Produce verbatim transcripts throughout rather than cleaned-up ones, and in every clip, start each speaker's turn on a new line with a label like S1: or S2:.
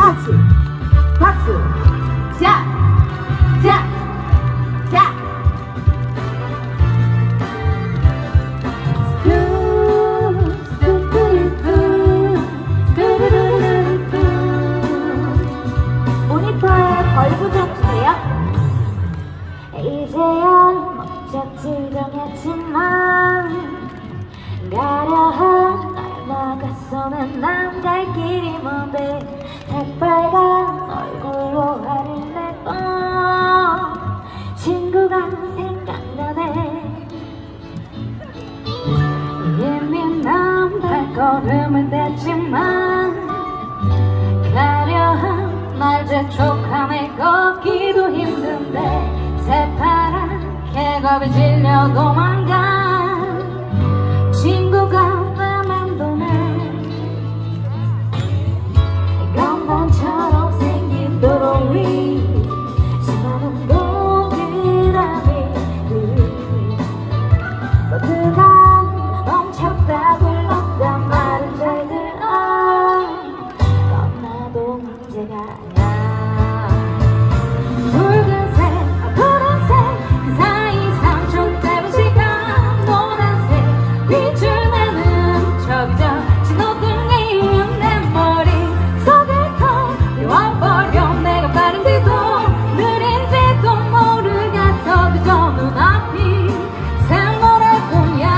S1: 같이 박수. 자, 자, 자. 모니터에 벌브 좀 주세요. 이제야 목적지 정했지만 가려한 날마가서는 난 갈 길이 먼데 새빨간 얼굴로 화를 내고 친구가 생각나네. 예민한 발걸음을 댔지만 가려한 날 재촉함에 걷기도 힘든데 새파란 계급에 질려 도망간 친구가 내 맴도네. 건반처럼 생긴 도로 위 수많은 동그라미들 모두가 멈췄다 불렀단 말은 잘 들어. 겁나도 문제가 아냐. 붉은색 푸른색 그 사이 삼 초 짧은 시간 노란색 빛을 내는 저기저 신호등이 내 머리 속에 걸려버려. 내가 빠른지도 느린지도 모르겠어. 그저 눈앞이 샘노래뿐이야.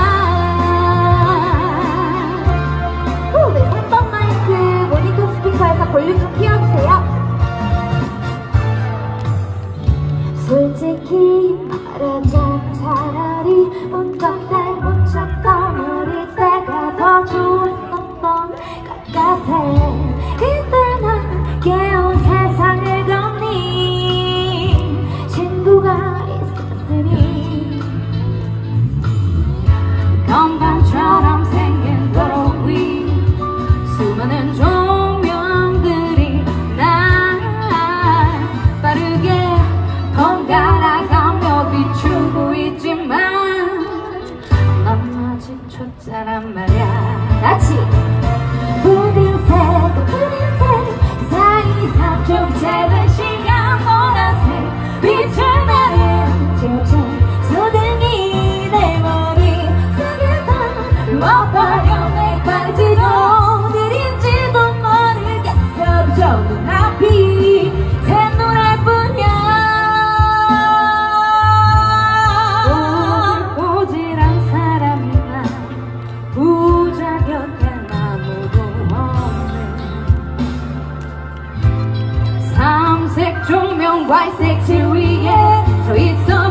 S1: 후, 네, 삼 번 마이크 모니터 스피커에서 볼륨 좀 키워주세요. 솔직히 말하자면 차라리 운전대 못 어릴 때가 더 좋았던 것 같아. 그때 난 깨운 세상을 걷니 친구가 있었으니. 건반처럼 생긴 도로 위 수많은 조명들이 날 빠르게 번갈아가며 비추고 있지만 넌 아직 초짜란 말야. 같이 붉은색 푸른색 그 사이 삼 초 짧은 시간 노란색 빛을 내는 저저 소등이 내 머리 속에 걸려버려. 내가 빠르지도 느린지도 모르겠어. 그저 눈앞이 샘노래뿐이야. 꼬질꼬질한 사람이나 부자 곁엔 아무도 없네. 삼색 조명 발색 실 위에 서 있어